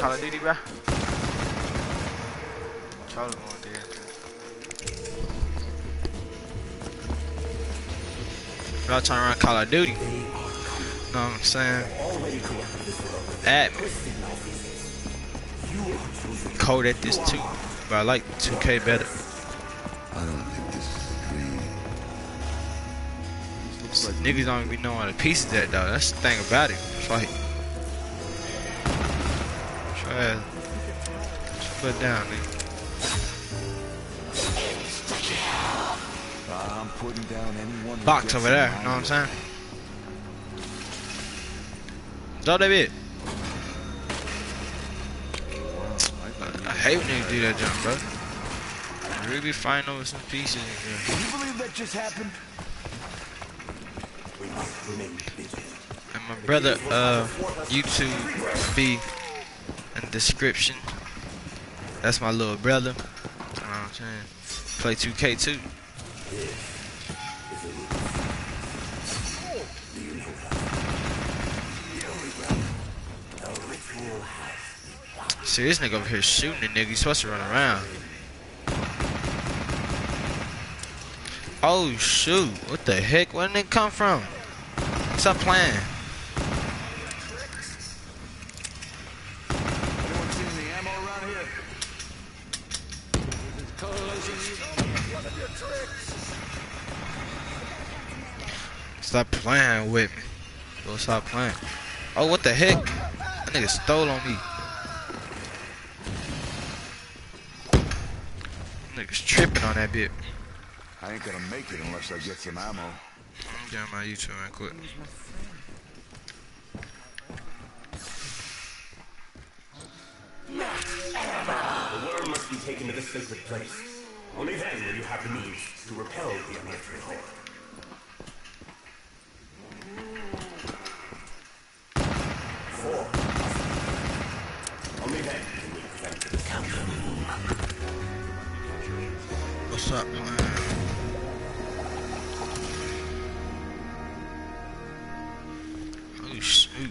Call of Duty, bro? Charlie going there. Y'all trying to run Call of Duty? Know what I'm saying? At me. Cold at this too, but I like 2K better. I don't think this is real. Niggas don't even know how to pieces that though. That's the thing about it. It's like try put down, nigga. I'm putting down anyone. Box over there, you know what I'm saying? Drop that bit. I hate when niggas do that jump, bro. You really be fighting over some pieces. Can you believe that just happened? And my brother, YouTube be in the description. That's my little brother. You know what I'm saying? Play 2K too. See this nigga over here shooting the nigga. He's supposed to run around. Oh shoot! What the heck? Where did it come from? Stop playing. Anyone seen any ammo around here? Stop playing with me. Go stop playing. Oh, what the heck? That nigga stole on me. Niggas tripping on that bit. I ain't gonna make it unless I get some ammo. I'm getting my YouTube right quick. The worm must be taken to this sacred place. Only then will you have the means to repel the unearthly horde. Only then can we prevent the counter. What's up, man? Oh, shoot.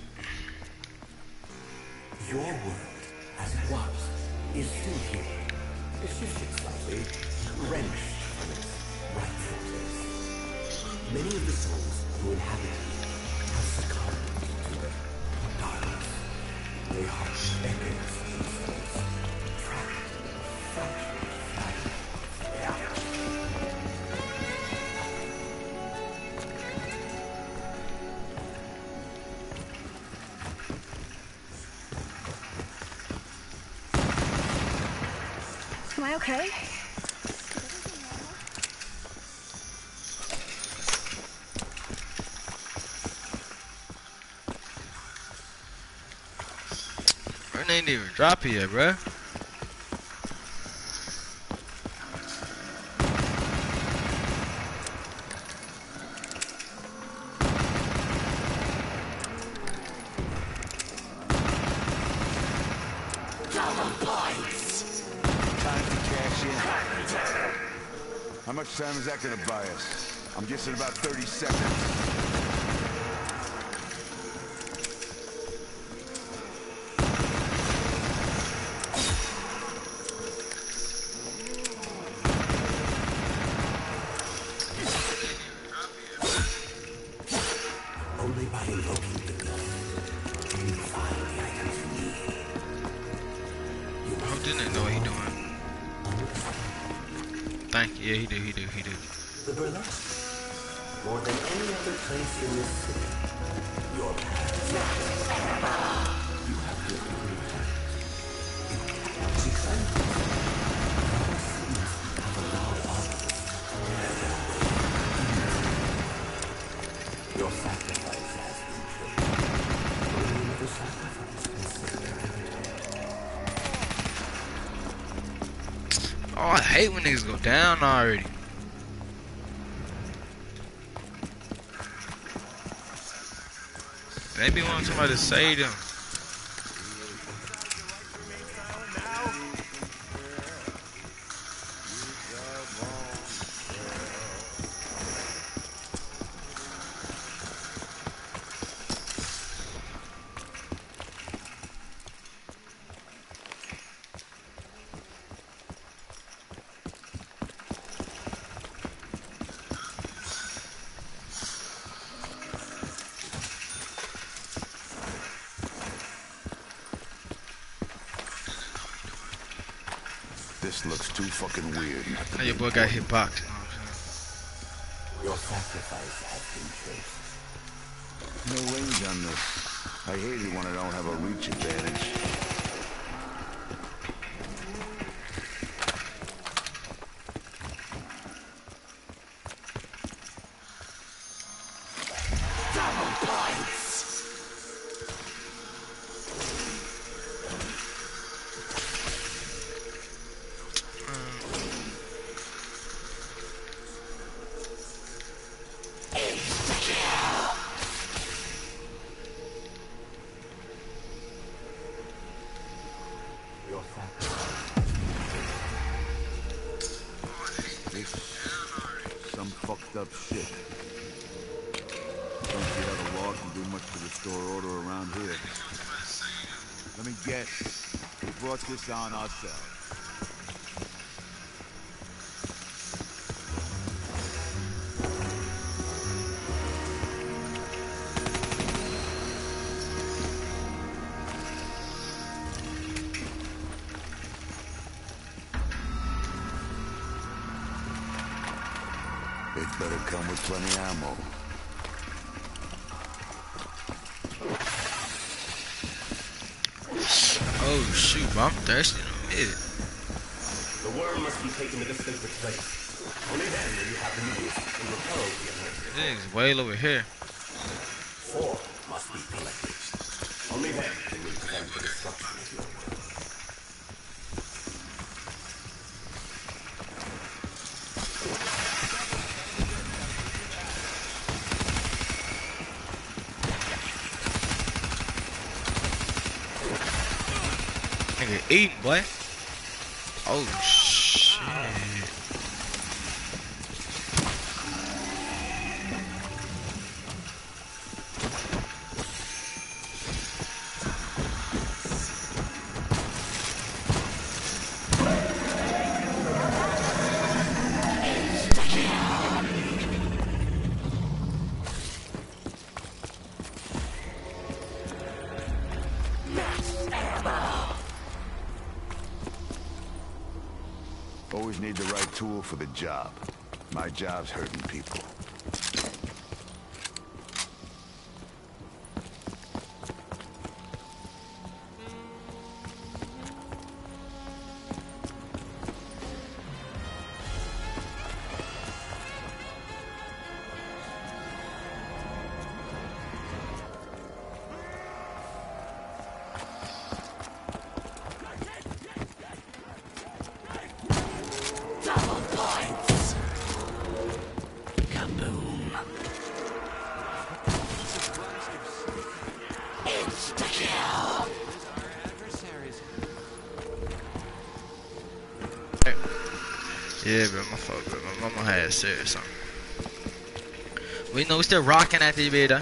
Your world, as it was, is still here. It shifted slightly, wrenched from its rightful place. Many of the souls who inhabit it have succumbed to the darkness. They are echoes of themselves, trapped in a fractured fragment of reality. Am I okay? It ain't even drop yet, bruh. How much time is that gonna buy us? I'm guessing about 30 seconds. Only by invoking the beast can you find the items you need. Oh, didn't know what he doing. Thank you. Yeah, he do. The Braylon, more than any other place in this city, your path. You have lived in your hands. Because all cities have allowed others your sacrifice has been killed. Only another sacrifice can save their habitat. Oh, I hate when niggas go down already. Maybe want somebody to save them. This looks too fucking weird. Not to Now be your boy got important. hit box. Your sacrifice has been chosen. No range on this. I hate it when I don't have a reach advantage. Some fucked up shit. Don't see how the law can do much to restore order around here. Let me guess. We brought this on ourselves. It better come with plenty of ammo. Oh shoot, bro, I'm thirsty in a minute. The worm must be taken to the sacred place. Only then will you have the means to repel the anointing. This is way over here. 4 must be collected. Only then can we prevent the destruction of your world. Nigga eating, boy. Oh shit. Always need the right tool for the job. My job's hurting people. Yeah, bro, my fault, bro. My mama had said something. We know we still rocking at the beta.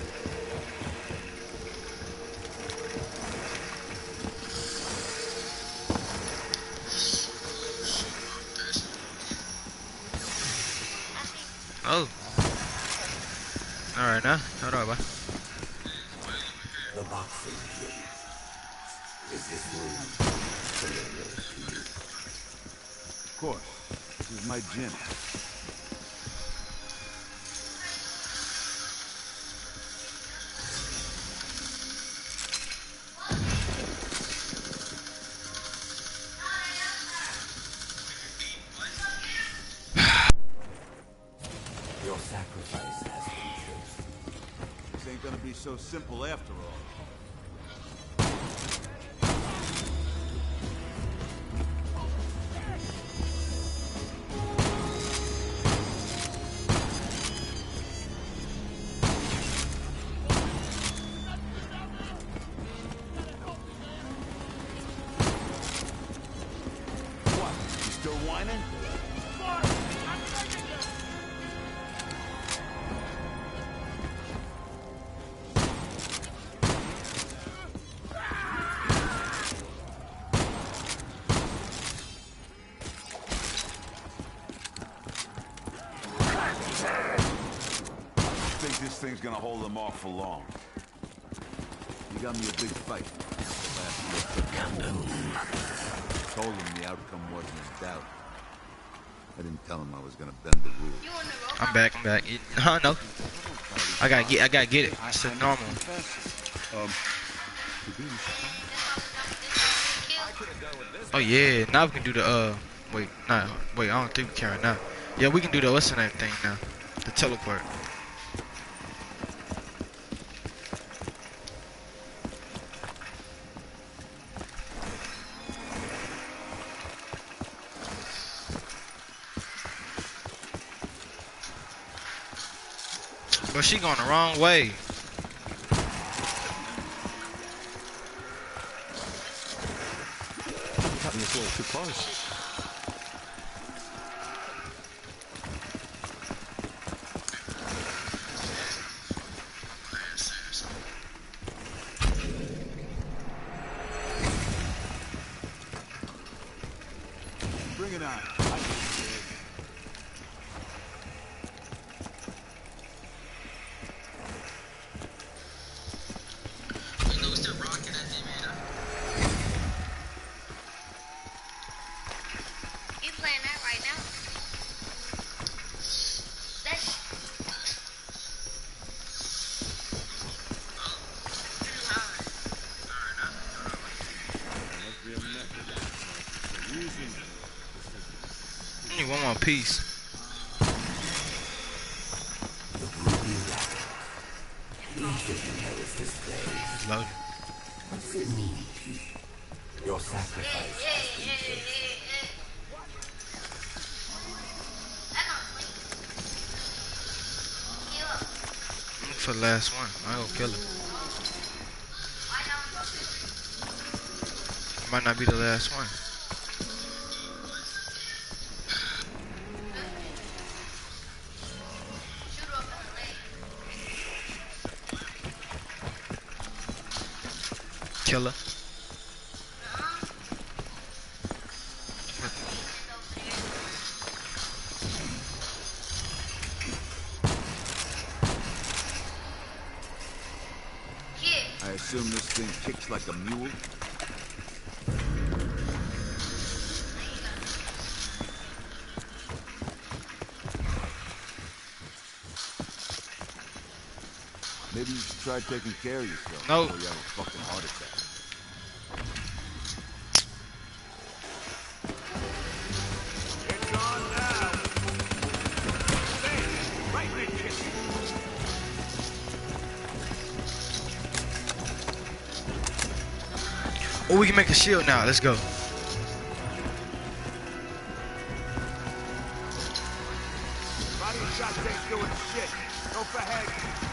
Oh. Alright now. Hold on, bro. The boxing gym. Is this room familiar to you? Of course. This is my gym. Your sacrifice has been chosen. This ain't gonna be so simple after all. What? You still whining? Think this thing's gonna hold them off for long. You got me a big fight. told him the outcome wasn't in doubt. I didn't tell him I was gonna bend the rules. I'm back. No. I gotta get it. It's a normal. Oh yeah, now we can do the wait, I don't think we can right now. Yeah, we can do the what's the name thing now. The teleport. But she going the wrong way. Cutting this all too close. Bring it on. I need one more piece. It's loaded. What does it mean? Your sacrifice has been taken. For the last one. I go kill her. Might not be the last one. Kill her. I assume this thing kicks like a mule. Maybe you should try taking care of yourself No. before you have a fucking heart attack. It's on now. Stay right in the kitchen. Oh, we can make a shield now. Let's go. Body shots ain't doing shit. Go for head.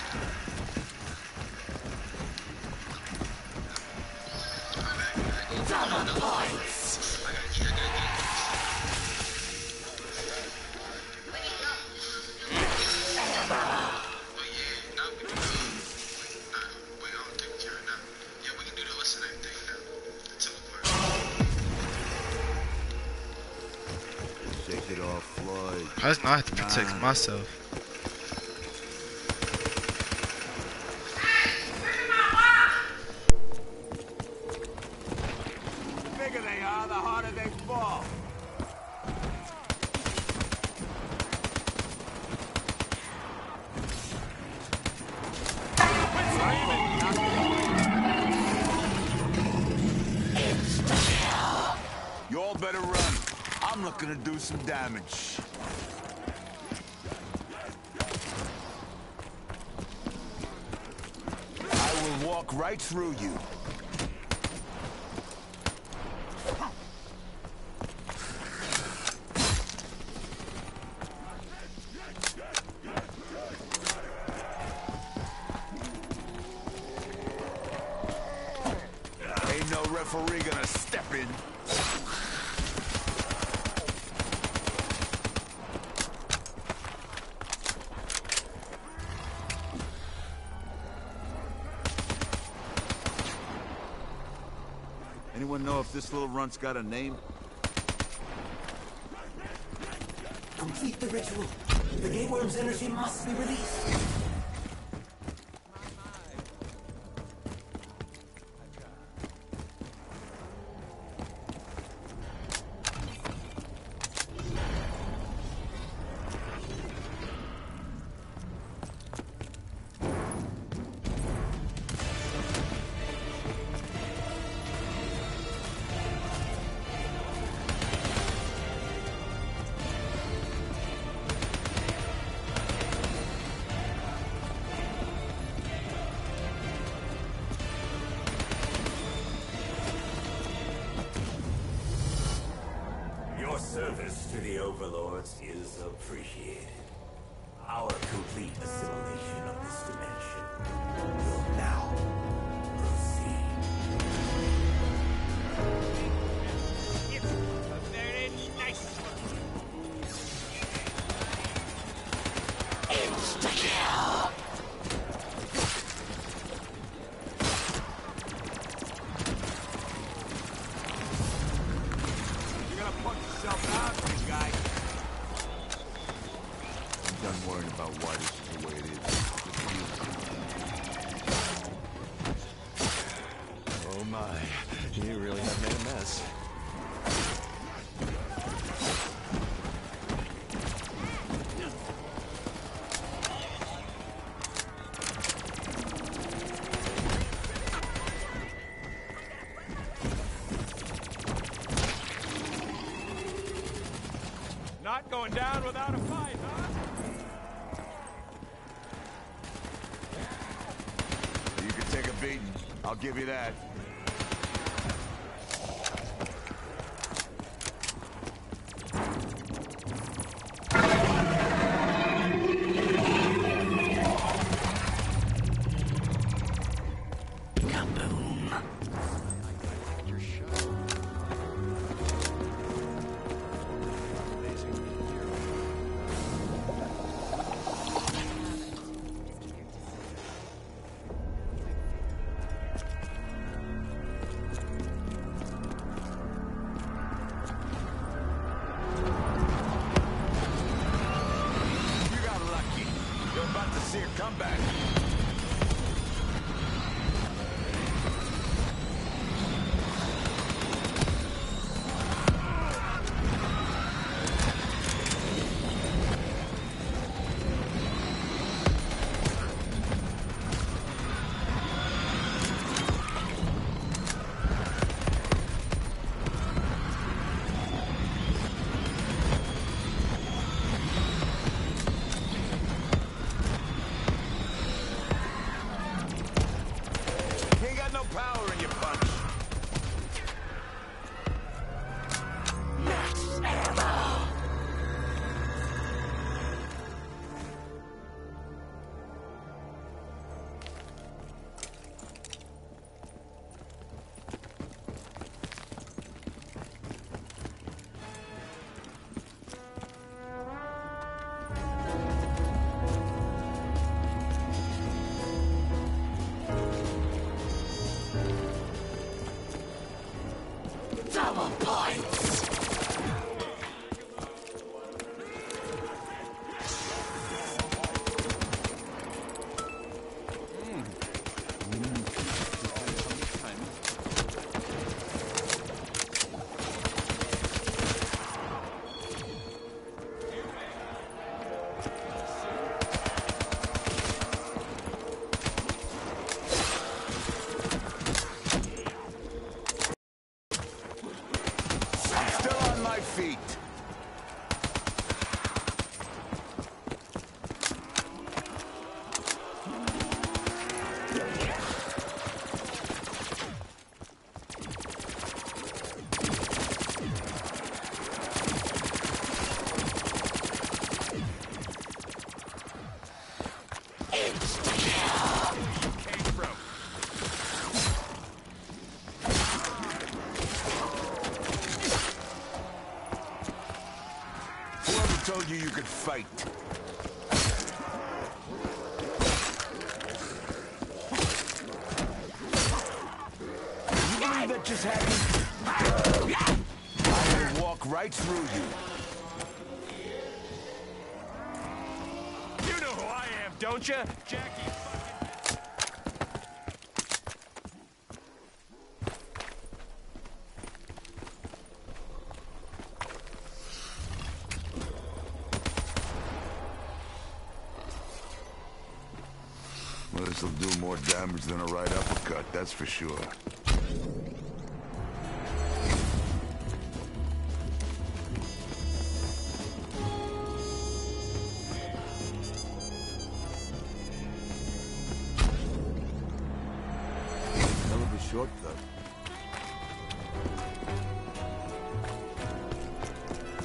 Shake it off, Floyd. I have to protect myself. The bigger they are, the harder they fall. You all better run. I'm looking to do some damage. I will walk right through you. Ain't no referee gonna step in. Anyone know if this little runt's got a name? Complete the ritual. The gateworm's energy must be released. service to the overlords is appreciated. Our complete assimilation of this dimension will now proceed. It's a very nice one. Insta-kill! You're gonna punch yourself out, big guy. I'm done worrying about why this is the way it is. Oh my, you really have made a mess. Not going down without a fight, huh? You can take a beating. I'll give you that. See a comeback. Power in your punch. Max ammo. Double points! Feet. Told you you could fight. You believe that just happened? I will walk right through you. You know who I am, don't you? Jackie. Well, this'll do more damage than a right uppercut, that's for sure. Hell of a shortcut.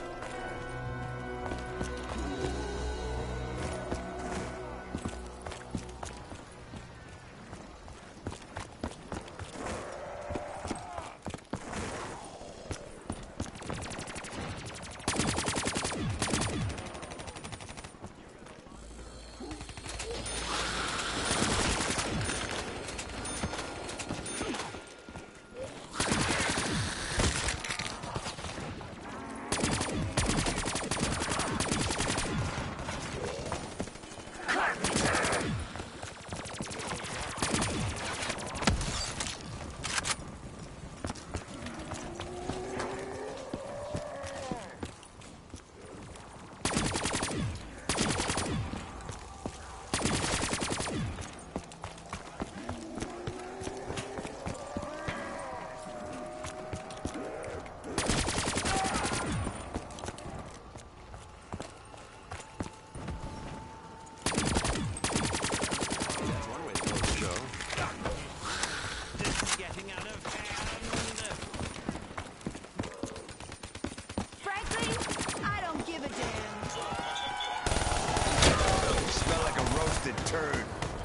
turn.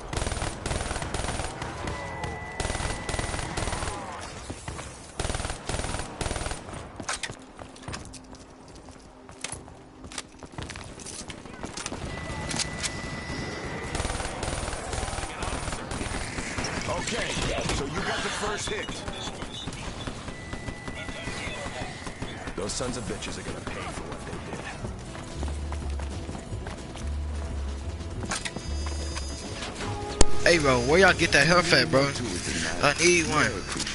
Okay, so you got the first hit. Those sons of bitches are gonna pay for what they did. Hey, bro, where y'all get that health at, bro? I need one.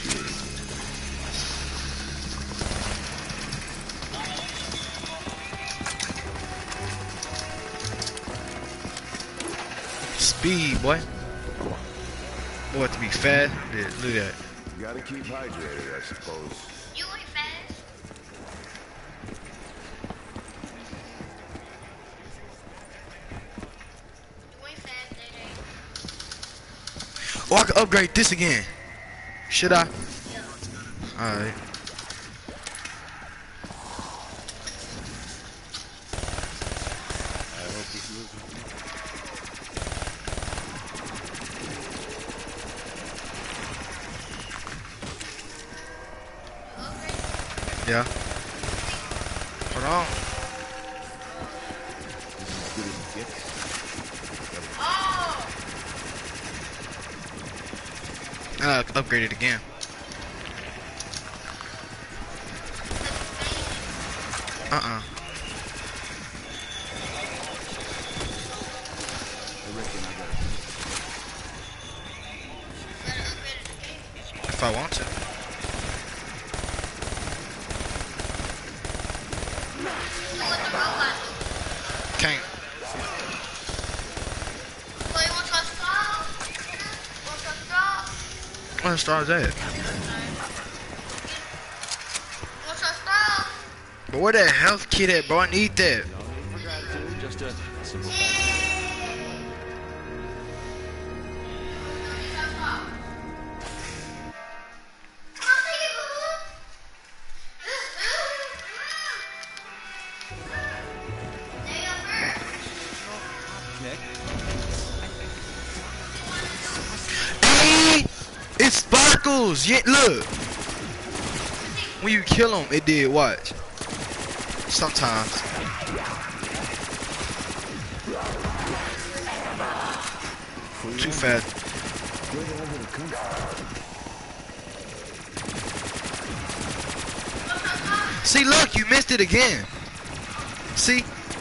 Speed, boy. Boy, to be fast. Yeah, look at that. You gotta keep hydrated, I suppose. You ain't fast. You ain't fast, Day. Oh, I can upgrade this again. Should I? Alright. I hope this lives with you. Yeah. Hold on. This is as good as it gets. I gotta upgrade it again. Uh-uh. I reckon I got If I want to. Can't. What star is that? But where that health kit at, bro? I need that. Just a simple Hey, it sparkles. Yeah, look. When you kill him, it did. Watch. Sometimes. Too fast. See, look, you missed it again. See?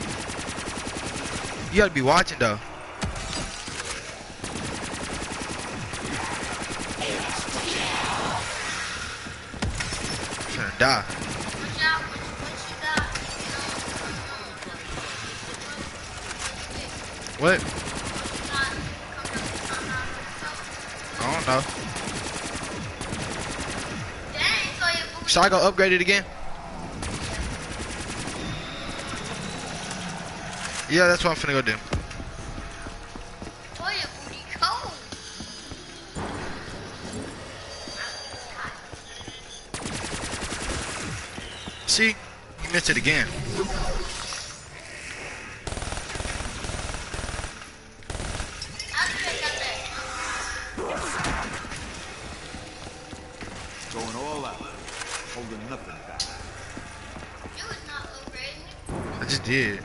You gotta be watching though. I'm gonna die. What? I don't know. Should I go upgrade it again? Yeah, that's what I'm finna go do. Toilet booty cold. See? You missed it again. going all out, holding nothing back. You was not upgrading. I just did.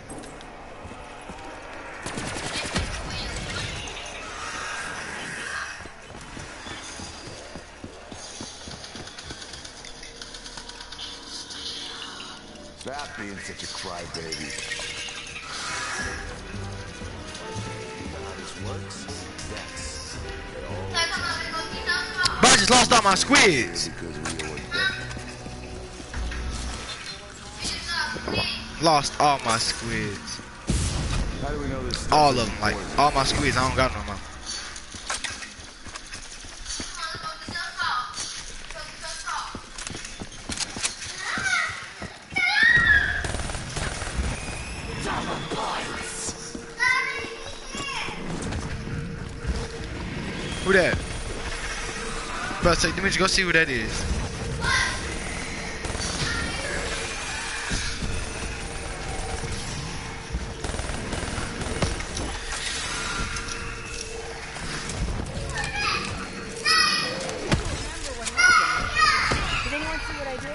Stop being such a crybaby. How this works? That's But I just lost all my squids. Because we always bet. Lost all my squids. How do we know this? All of them. Like, all my squids. I don't got no more. Who that? Bro, say, let me just go see who that is. I did?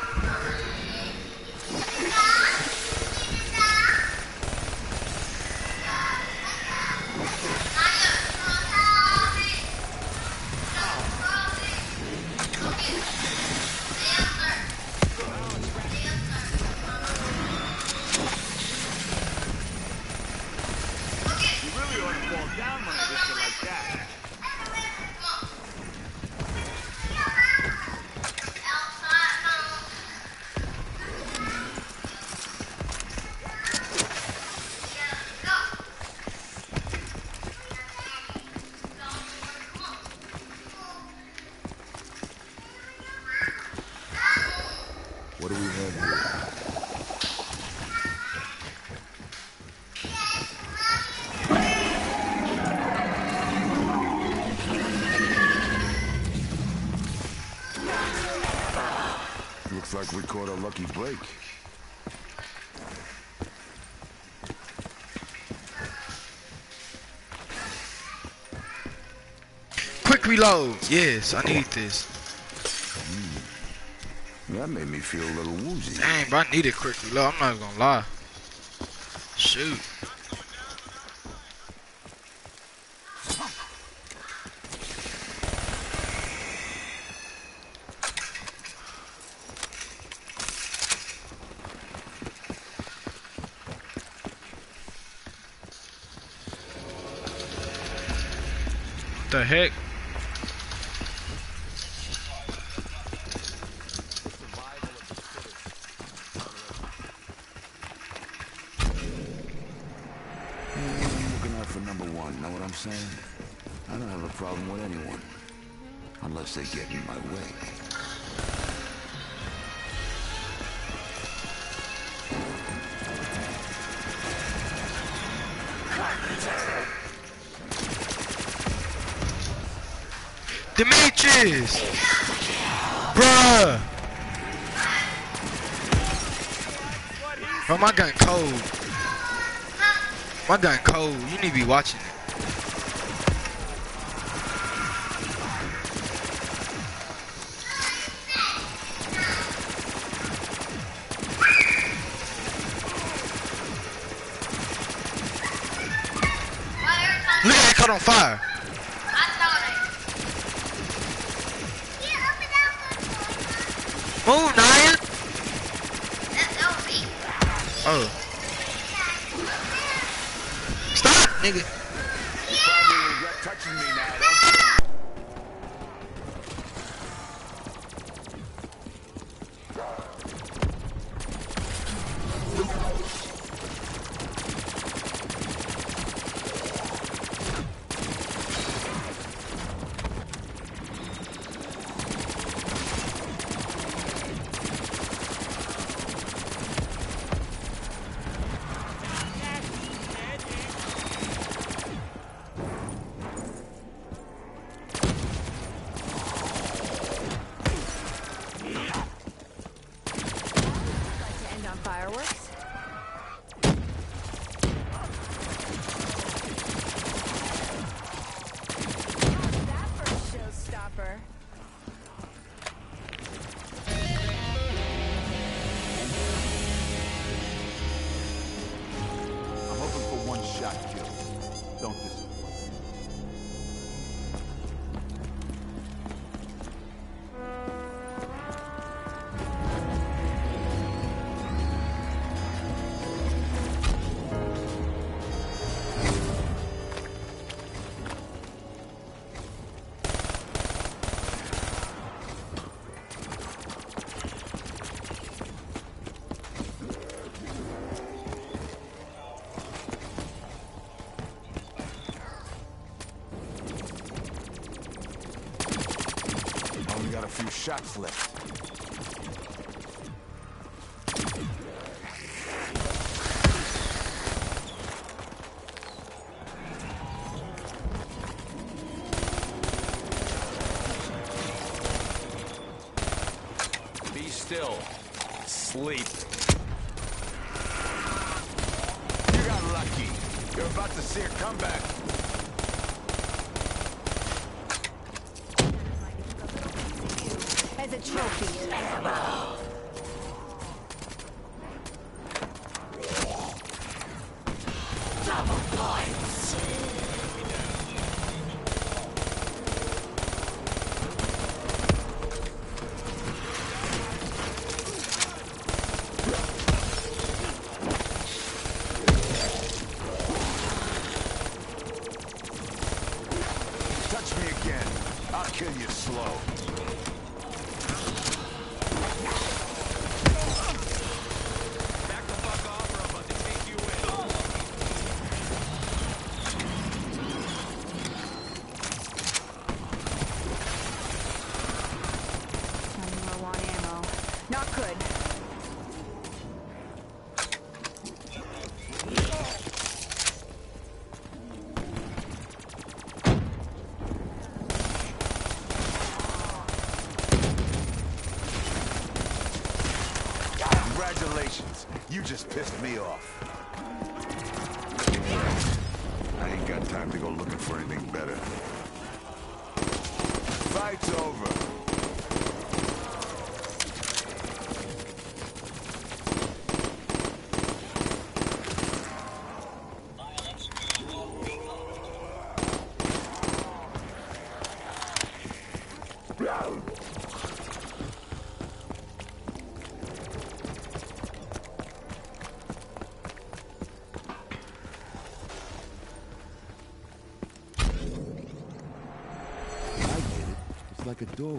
You really ought to fall down when I hit you like that. What do we have here? Looks like we caught a lucky break. Quick reload. Yes, I need this. That made me feel a little woozy. Dang, bro, I need a quick reload. I'm not gonna lie. Shoot. What the heck? Looking out for number one, know what I'm saying? I don't have a problem with anyone. Unless they get in my way. Demetrius! Bruh! Bro, my gun cold. My gun cold. You need to be watching it. Look at that caught on fire. Move, Naya. Oh. Stop, nigga. You probably regret touching me now, don't you? Fireworks? That first showstopper. I'm hoping for one shot kill. Don't disappoint. Only got a few shots left. Be still. Sleep. You got lucky. You're about to see a comeback. As a trophy. Touch me again. I'll kill you slow. Back the fuck off or I'm about to take you in. I'm low on ammo. Not good. Congratulations. You just pissed me off. I ain't got time to go looking for anything better. Fight's over. I get it. It's like a doorway.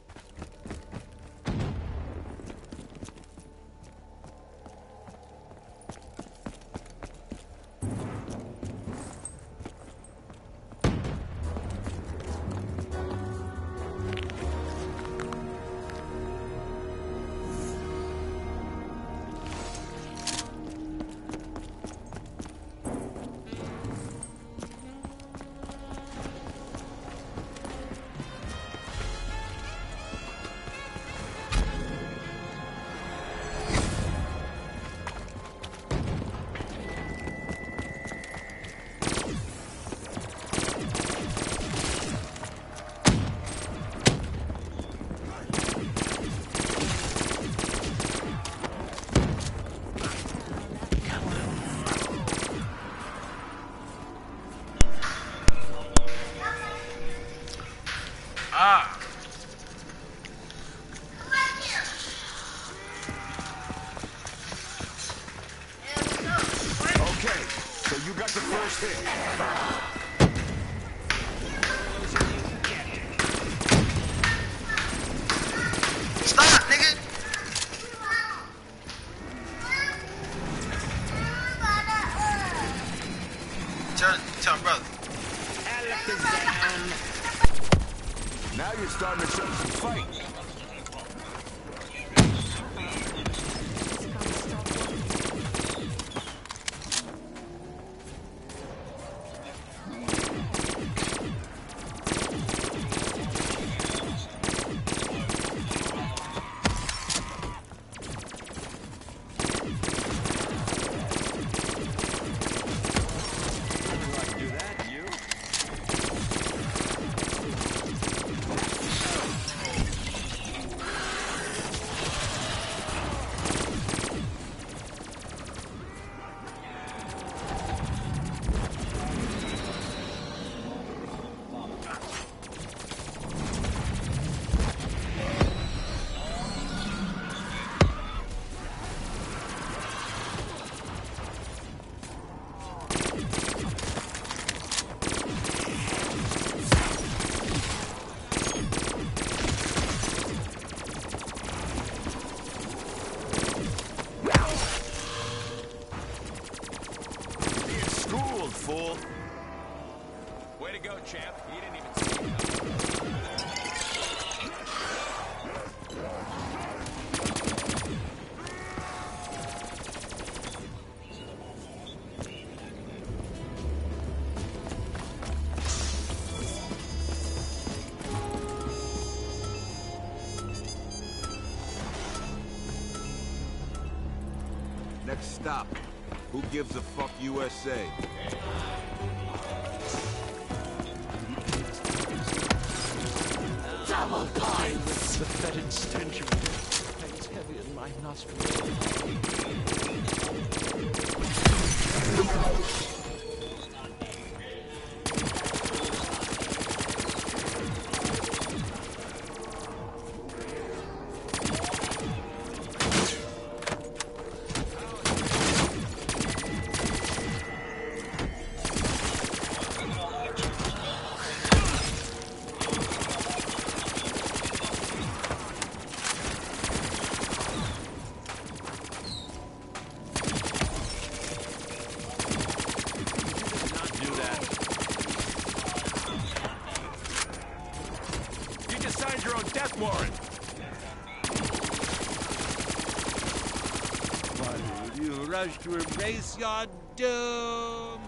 Ah. Okay, so you got the first hit. Stop, nigga. Tell brother. Now you're starting to show some fight. Fool. Way to go, champ. You didn't even see it. Next stop. Who gives a fuck USA? Double points! The fetid stench of death hangs heavy in my nostrils. Death warrant! Why would you rush to embrace your doom?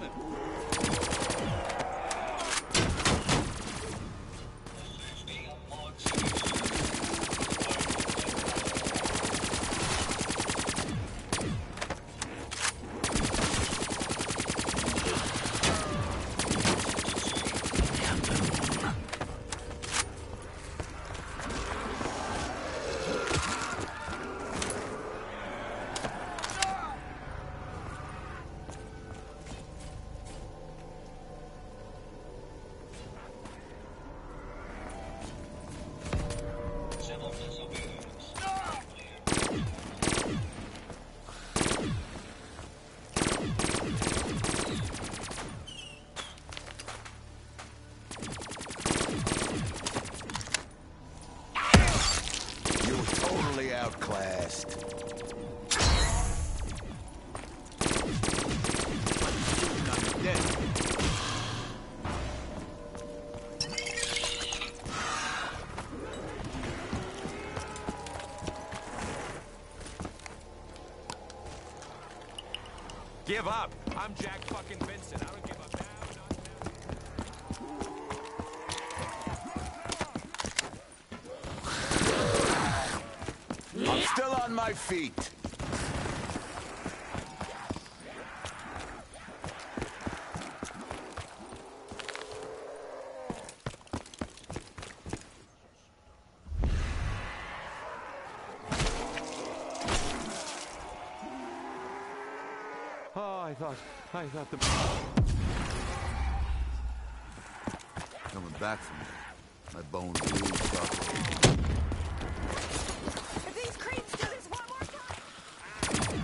Totally outclassed. Not dead. Give up! I'm Jack fucking Vincent. I don't give up now, not now. I'm still on my feet. Oh, I thought the... Coming back from me. My bones really start. If these creeps do this one more time...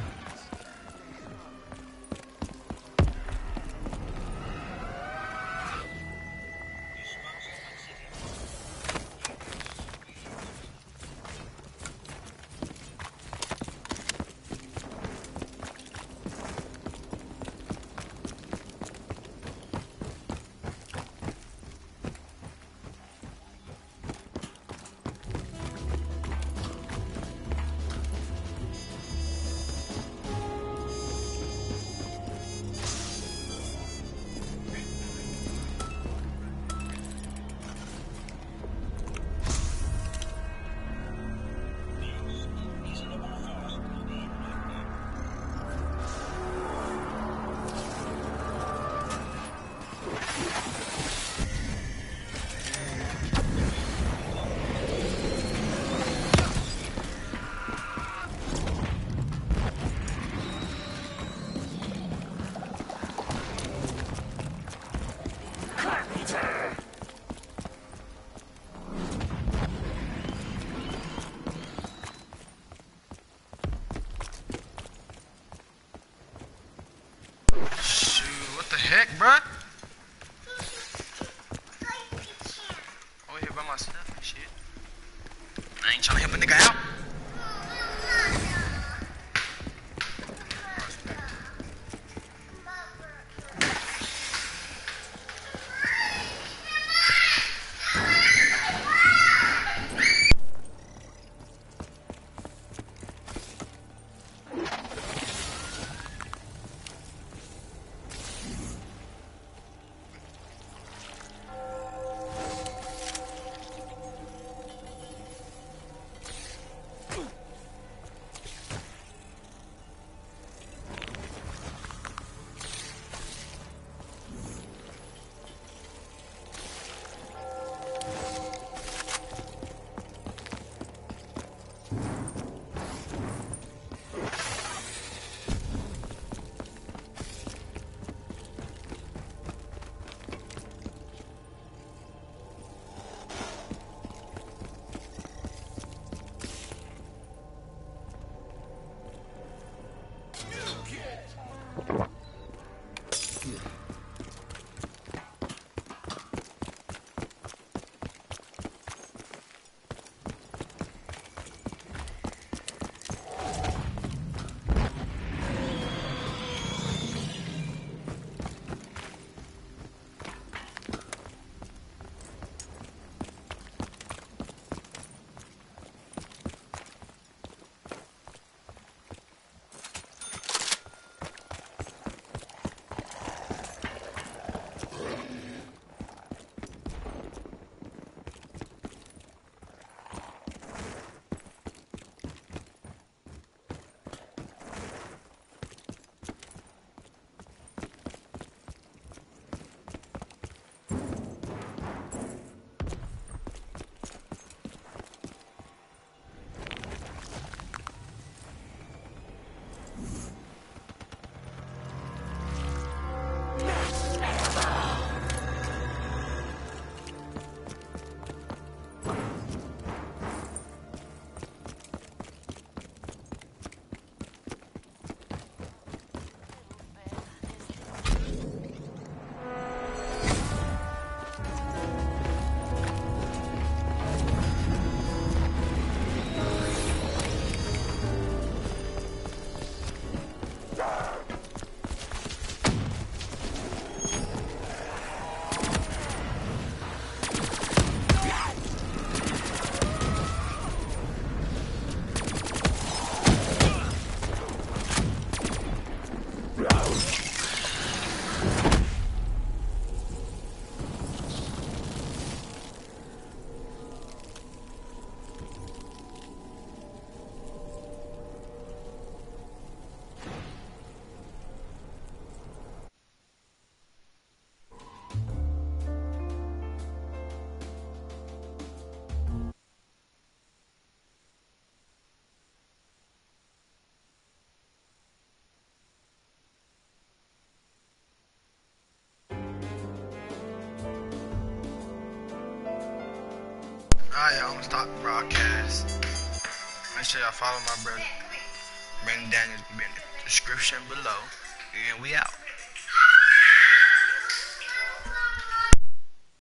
Alright, y'all, I'm gonna stop the broadcast. Make sure y'all follow my brother. Brandon Daniels will be in the description below. And we out.